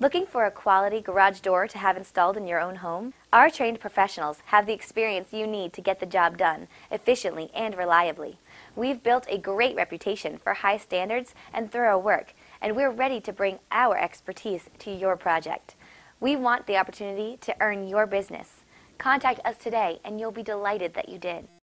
Looking for a quality garage door to have installed in your own home? Our trained professionals have the experience you need to get the job done efficiently and reliably. We've built a great reputation for high standards and thorough work, and we're ready to bring our expertise to your project. We want the opportunity to earn your business. Contact us today and you'll be delighted that you did.